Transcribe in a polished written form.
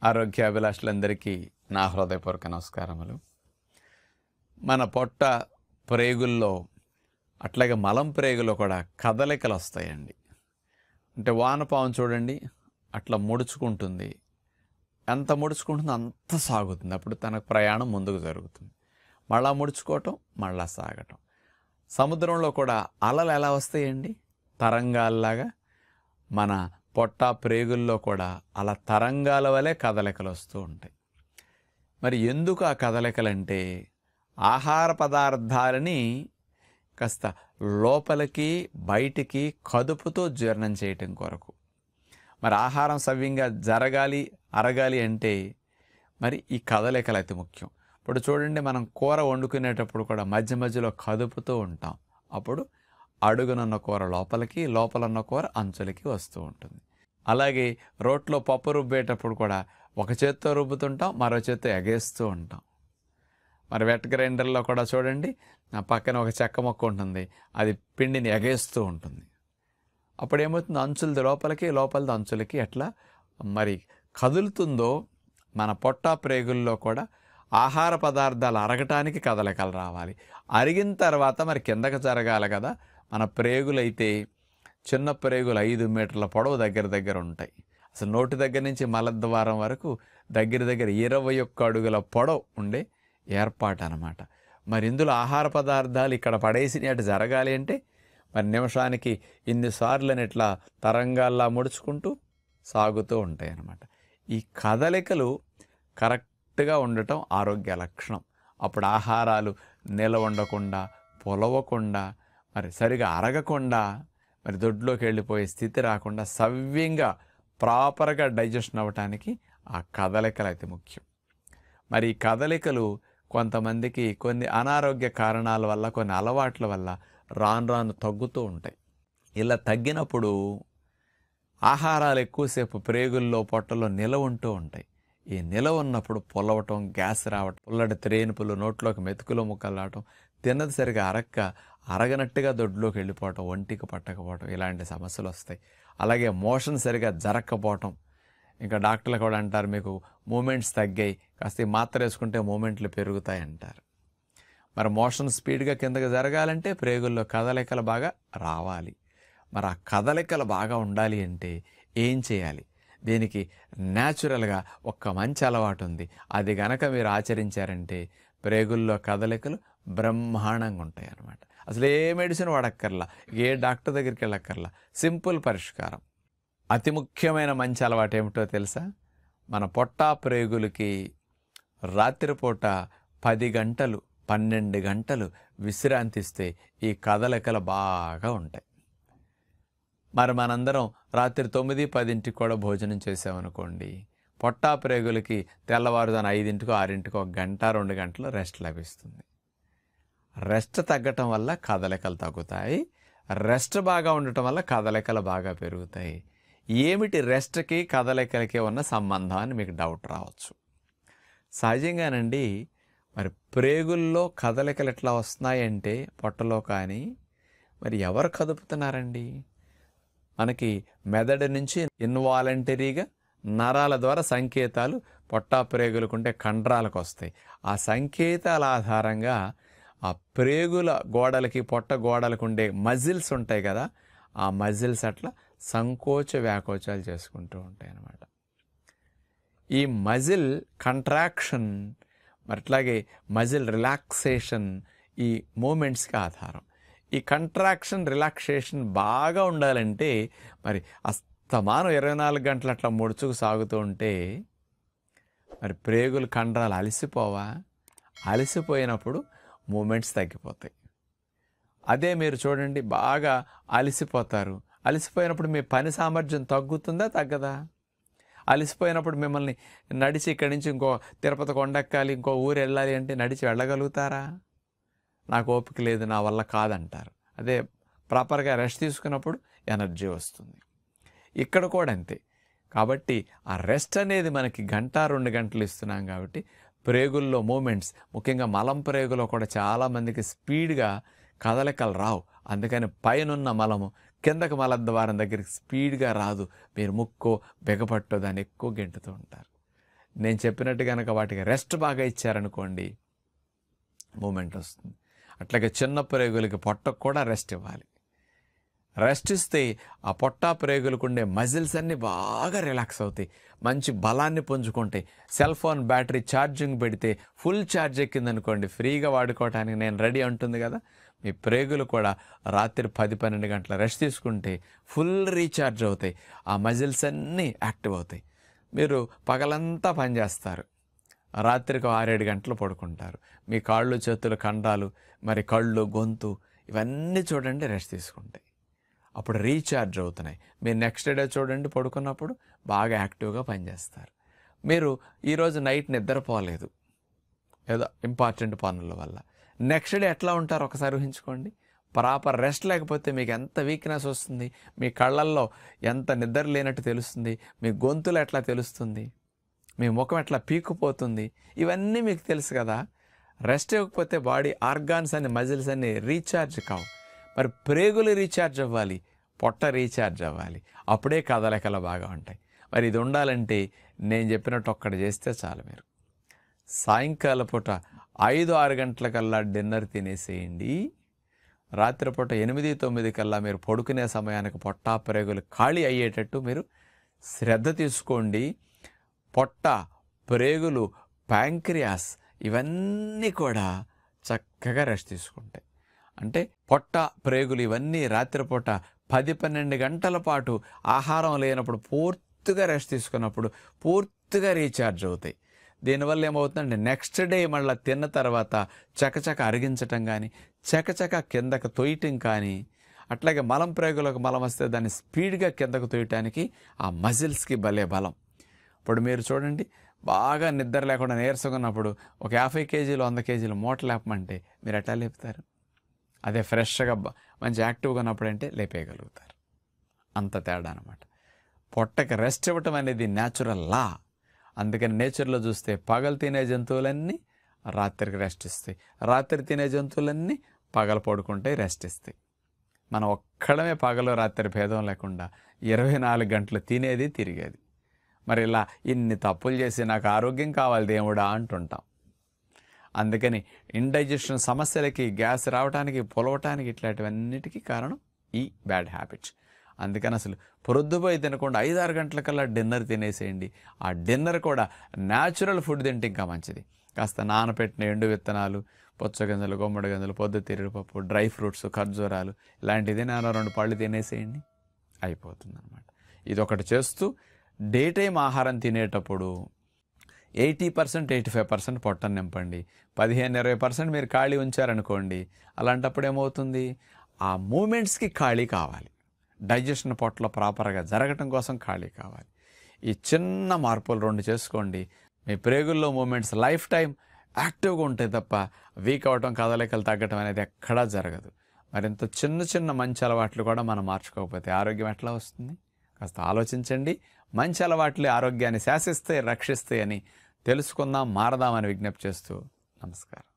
ఆరోగ్యాభిలాషులందరికీ నా హృదయపూర్వక నమస్కారములు. మన పొట్ట ప్రేగుల్లో అట్లాగే మలం ప్రేగులో కూడా కదలికలు వస్తాయండి. అంటే వానపాము చూడండి, అట్లా ముడుచుకుంటుంది. ఎంత ముడుచుకుంటుందో అంత సాగుతుంది. అప్పుడు తనకు ప్రయాణం ముందుకు జరుగుతుంది. మళ్ళా ముడుచుకోవటం, మళ్ళా సాగటం. సముద్రంలో కూడా అలలు ఎలా వస్తాయండి? తరంగాల్లాగా మన పొట్ట ప్రేగుల్లో కూడా అలా తరంగాల వలె కదలికలు వస్తూ ఉంటాయి. మరి ఎందుకు ఆ కదలికలంటే ఆహార పదార్థాలని కాస్త లోపలికి బయటికి కదుపుతో జీర్ణం చేయటం కొరకు. మరి ఆహారం సవ్యంగా జరగాలి, అరగాలి అంటే మరి ఈ కదలికలు అతి ముఖ్యం. ఇప్పుడు చూడండి, మనం కూర వండుకునేటప్పుడు కూడా మధ్య మధ్యలో కదుపుతూ ఉంటాం. అప్పుడు అడుగునున్న కూర లోపలికి, లోపలున్న కూర అంచులకి వస్తూ ఉంటుంది. అలాగే రోట్లో పప్పు రుబ్బేటప్పుడు కూడా ఒక చేత్తో రుబ్బుతుంటాం, మరో చేత్తో ఎగేస్తూ ఉంటాం. మరి వెట్ గ్రైండర్లో కూడా చూడండి, పక్కన ఒక చెక్క మొక్క ఉంటుంది, అది పిండిని ఎగేస్తూ ఉంటుంది. అప్పుడు ఏమవుతుంది? అంచులది లోపలికి, లోపలిది అంచులకి ఎట్లా మరి కదులుతుందో మన పొట్ట ప్రేగుల్లో కూడా ఆహార పదార్థాలు అరగటానికి కదలికలు రావాలి. అరిగిన తర్వాత మరి కిందకు జరగాలి కదా. మన ప్రేగులైతే చిన్న ప్రేగులు 5 మీటర్ల పొడవు దగ్గర ఉంటాయి. అసలు నోటి దగ్గర నుంచి మలద్వారం వరకు దగ్గర 21 అడుగుల పొడవు ఉండే ఏర్పాటు అన్నమాట. మరి ఇందులో ఆహార పదార్థాలు ఇక్కడ పడేసి అటు జరగాలి అంటే మరి నిమిషానికి ఇన్నిసార్లు ఇట్లా తరంగాల్లా ముడుచుకుంటూ సాగుతూ ఉంటాయి అన్నమాట. ఈ కదలికలు కరెక్ట్గా ఉండటం ఆరోగ్య లక్షణం. అప్పుడు ఆహారాలు నిలవ ఉండకుండా, పొలవకుండా, మరి సరిగా అరగకుండా, మరి దొడ్లోకి వెళ్ళిపోయే స్థితి రాకుండా సవ్యంగా ప్రాపర్గా డైజెషన్ అవ్వటానికి ఆ కదలికలు అయితే ముఖ్యం. మరి ఈ కదలికలు కొంతమందికి కొన్ని అనారోగ్య కారణాల వల్ల, కొన్ని అలవాట్ల వల్ల రాను రాను తగ్గుతూ ఉంటాయి. ఇలా తగ్గినప్పుడు ఆహారాలు ఎక్కువసేపు ప్రేగుల్లో, పొట్టలో నిలవ ఉంటూ ఉంటాయి. ఈ నిలవ ఉన్నప్పుడు పొలవటం, గ్యాస్ రావటం, పుల్లటి త్రేనుపులు, నోట్లోకి మెతుకులు ముక్కలు రావటం, తిన్నది సరిగా అరగనట్టుగా దొడ్లోకి వెళ్ళిపోవటం, ఒంటికి పట్టకపోవటం, ఇలాంటి సమస్యలు వస్తాయి. అలాగే మోషన్ సరిగా జరగకపోవటం. ఇంకా డాక్టర్లు కూడా అంటారు, మీకు మూమెంట్స్ తగ్గాయి, కాస్త మాత్ర వేసుకుంటే మూమెంట్లు పెరుగుతాయి అంటారు. మరి మోషన్ స్పీడ్గా కిందకి జరగాలంటే ప్రేగుల్లో కదలికలు బాగా రావాలి. మరి ఆ కదలికలు బాగా ఉండాలి అంటే ఏం చేయాలి? దీనికి న్యాచురల్గా ఒక మంచి అలవాటు ఉంది. అది గనక మీరు ఆచరించారంటే ప్రేగుల్లో కదలికలు బ్రహ్మాండంగా ఉంటాయి అన్నమాట. అసలు ఏ మెడిసిన్ వాడక్కర్లా, ఏ డాక్టర్ దగ్గరికి వెళ్ళక్కర్లా, సింపుల్ పరిష్కారం. అతి ముఖ్యమైన మంచి అలవాటు ఏమిటో తెలుసా? మన పొట్ట ప్రేగులకి రాత్రిపూట 10 గంటలు 12 గంటలు విశ్రాంతిస్తే ఈ కదలికలు బాగా ఉంటాయి. మరి మనందరం రాత్రి 9, 10 కూడా భోజనం చేసామనుకోండి, పొట్ట ప్రేగులకి తెల్లవారుజాన 5, 6 1 గంట 2 గంటలు రెస్ట్ లభిస్తుంది. రెస్ట్ తగ్గటం వల్ల కదలికలు తగ్గుతాయి. రెస్ట్ బాగా ఉండటం వల్ల కదలికలు బాగా పెరుగుతాయి. ఏమిటి రెస్ట్కి కదలికలకి ఉన్న సంబంధం అని మీకు డౌట్ రావచ్చు. సహజంగానండి, మరి ప్రేగుల్లో కదలికలు ఎట్లా వస్తున్నాయంటే పొట్టలో కానీ మరి ఎవరు కదుపుతున్నారండి? మనకి మెదడు నుంచి ఇన్వాలంటరీగా నరాల ద్వారా సంకేతాలు పొట్ట ప్రేగులకుంటే కండరాలకు వస్తాయి. ఆ సంకేతాల ఆధారంగా ఆ ప్రేగుల గోడలకి, పొట్ట గోడలకు ఉండే మజిల్స్ ఉంటాయి కదా, ఆ మజిల్స్ అట్లా సంకోచ వ్యాకోచాలు చేసుకుంటూ ఉంటాయి అన్నమాట. ఈ మజిల్ కంట్రాక్షన్, మరి అట్లాగే మజిల్ రిలాక్సేషన్ ఈ మూమెంట్స్కి ఆధారం. ఈ కంట్రాక్షన్, రిలాక్సేషన్ బాగా ఉండాలంటే మరి అస్తమానం 24 గంటలు అట్లా ముడుచుకు సాగుతూ ఉంటే మరి ప్రేగులు, కండరాలు అలసిపోవా? అలసిపోయినప్పుడు మూమెంట్స్ తగ్గిపోతాయి. అదే మీరు చూడండి, బాగా అలసిపోతారు. అలసిపోయినప్పుడు మీ పని సామర్థ్యం తగ్గుతుందా, తగ్గదా? అలసిపోయినప్పుడు మిమ్మల్ని నడిచి ఇక్కడి నుంచి ఇంకో తిరుపతి కొండెక్కాలి, ఇంకో ఊరు వెళ్ళాలి అంటే నడిచి వెళ్ళగలుగుతారా? నాకు ఓపిక లేదు, నా వల్ల కాదంటారు. అదే ప్రాపర్గా రెస్ట్ తీసుకున్నప్పుడు ఎనర్జీ వస్తుంది. ఇక్కడ కూడా అంతే. కాబట్టి ఆ రెస్ట్ అనేది మనకి 1, 2 గంటలు ఇస్తున్నాం కాబట్టి ప్రేగుల్లో మూమెంట్స్, ముఖ్యంగా మలం ప్రేగులో కూడా చాలామందికి స్పీడ్గా కదలికలు రావు. అందుకని పైనున్న మలము కిందకి మలద్వారం దగ్గరికి స్పీడ్గా రాదు. మీరు ముక్కో బిగపట్టో దాన్ని ఎక్కువ గెంటుతూ ఉంటారు. నేను చెప్పినట్టు కనుక వాటికి రెస్ట్ బాగా ఇచ్చారనుకోండి, మూమెంట్ వస్తుంది. అట్లాగే చిన్న ప్రేగులకి పొట్టకు కూడా రెస్ట్ ఇవ్వాలి. రెస్ట్ ఇస్తే ఆ పొట్ట ప్రేగులకు ఉండే మజిల్స్ అన్నీ బాగా రిలాక్స్ అవుతాయి, మంచి బలాన్ని పుంజుకుంటాయి. సెల్ ఫోన్ బ్యాటరీ ఛార్జింగ్ పెడితే ఫుల్ ఛార్జ్ ఎక్కిందనుకోండి, ఫ్రీగా వాడుకోవడానికి నేను రెడీ అంటుంది కదా, మీ ప్రేగులు కూడా రాత్రి 10-12 గంటల రెస్ట్ తీసుకుంటే ఫుల్ రీఛార్జ్ అవుతాయి, ఆ మజిల్స్ అన్నీ యాక్టివ్ అవుతాయి. మీరు పగలంతా పనిచేస్తారు, రాత్రికి 6-7 గంటలు పడుకుంటారు. మీ కాళ్ళు చేతులు కండరాలు, మరి కళ్ళు గొంతు ఇవన్నీ చూడండి రెస్ట్ తీసుకుంటాయి, అప్పుడు రీఛార్జ్ అవుతున్నాయి. మీరు నెక్స్ట్ డే చూడండి పడుకున్నప్పుడు బాగా యాక్టివ్గా పనిచేస్తారు. మీరు ఈరోజు నైట్ నిద్రపోలేదు ఏదో ఇంపార్టెంట్ పనుల వల్ల, నెక్స్ట్ డే ఎట్లా ఉంటారు ఒకసారి ఊహించుకోండి. ప్రాపర్ రెస్ట్ లేకపోతే మీకు ఎంత వీక్నెస్ వస్తుంది, మీ కళ్ళల్లో ఎంత నిద్ర లేనట్టు తెలుస్తుంది, మీ గొంతులు ఎట్లా తెలుస్తుంది, మీ ముఖం ఎట్లా పీక్కుపోతుంది, ఇవన్నీ మీకు తెలుసు కదా. రెస్ట్ ఇవ్వకపోతే బాడీ ఆర్గాన్స్ అన్ని మజిల్స్ అన్ని రీఛార్జ్ కావు. మరి ప్రేగులు రీఛార్జ్ అవ్వాలి, పొట్ట రీఛార్జ్ అవ్వాలి, అప్పుడే కదలికలు బాగా ఉంటాయి. మరి ఇది ఉండాలంటే నేను చెప్పినట్టు ఒక్కటి చేస్తే చాలు. మీరు సాయంకాల పూట 5-6 గంటలకల్లా డిన్నర్ తినేసేయండి. రాత్రిపూట 8-9 కల్లా మీరు పడుకునే సమయానికి పొట్ట ప్రేగులు ఖాళీ అయ్యేటట్టు మీరు శ్రద్ధ తీసుకోండి. పొట్ట ప్రేగులు ప్యాంక్రియాస్ ఇవన్నీ కూడా చక్కగా రెస్ట్ తీసుకుంటాయి. అంటే పొట్ట ప్రేగులు ఇవన్నీ రాత్రిపూట 10-12 గంటల పాటు ఆహారం లేనప్పుడు పూర్తిగా రెస్ట్ తీసుకున్నప్పుడు పూర్తిగా రీఛార్జ్ అవుతాయి. దీనివల్ల ఏమవుతుందంటే నెక్స్ట్ డే మళ్ళీ తిన్న తర్వాత చకచక అరిగించటం కానీ, చకచక కిందకు తొయ్యటం కానీ, అట్లాగే మలం ప్రేగులకు మలం వస్తే దాన్ని స్పీడ్గా కిందకు తొయ్యటానికి ఆ మజిల్స్కి భలే బలం. ఇప్పుడు మీరు చూడండి, బాగా నిద్ర లేకుండా నీరసంగా ఉన్నప్పుడు ఒక 50 కేజీలు 100 కేజీలు మూట లేపమంటే మీరు ఎట్లా లేపుతారు? అదే ఫ్రెష్గా మంచి యాక్టివ్గా ఉన్నప్పుడు అంటే లేపేయగలుగుతారు. అంత తేడా అనమాట. పొట్టకి రెస్ట్ ఇవ్వటం అనేది న్యాచురల్ లా. అందుకని నేచర్లో చూస్తే పగలు తినే జంతువులన్నీ రాత్రికి రెస్ట్ ఇస్తాయి, రాత్రి తినే జంతువులన్నీ పగలు పడుకుంటాయి, రెస్ట్ ఇస్తాయి. మనం ఒక్కడమే పగలు రాత్రి భేదం లేకుండా 24 గంటలు తినేది తిరిగేది. మరి ఇలా ఇన్ని తప్పులు చేసి నాకు ఆరోగ్యం కావాలి దేవుడా అంటుంటాం. అందుకని ఇండైజెషన్ సమస్యలకి, గ్యాస్ రావడానికి, పొలవటానికి ఇట్లాంటివన్నిటికీ కారణం ఈ బ్యాడ్ హ్యాబిట్స్. అందుకని అసలు పొద్దుపోయి తినకుండా 5-6 గంటలకల్లా డిన్నర్ తినేసేయండి. ఆ డిన్నర్ కూడా న్యాచురల్ ఫుడ్ తింటే ఇంకా మంచిది. కాస్త నానపెట్టిన ఎండు విత్తనాలు, పుచ్చగింజలు, గుమ్మడి గింజలు, పొద్దుతిరుగుడుపప్పు, డ్రై ఫ్రూట్స్, ఖర్జూరాలు ఇలాంటిది 2 పళ్ళు తినేసేయండి, అయిపోతుంది అనమాట. ఇదొకటి చేస్తూ డే టైం ఆహారం తినేటప్పుడు 80% 85% పొట్టను నింపండి. 15-20% మీరు ఖాళీ ఉంచారనుకోండి, అలాంటప్పుడు ఏమవుతుంది, ఆ మూమెంట్స్కి ఖాళీ కావాలి. డైజెషన్ పొట్టలో ప్రాపర్గా జరగటం కోసం ఖాళీ కావాలి. ఈ చిన్న మార్పులు 2 చేసుకోండి, మీ ప్రేగుల్లో మూమెంట్స్ లైఫ్ టైం యాక్టివ్గా ఉంటాయి తప్ప వీక్ అవటం, కదలికలు తగ్గటం అనేది ఎక్కడా జరగదు. మరింత చిన్న మంచి అలవాట్లు కూడా మనం మార్చుకోకపోతే ఆరోగ్యం ఎట్లా వస్తుంది? కాస్త ఆలోచించండి. మంచి అలవాట్లే ఆరోగ్యాన్ని శాసిస్తాయి, రక్షిస్తాయి అని తెలుసుకుందాం, మారదామని విజ్ఞప్తి చేస్తూ నమస్కారం.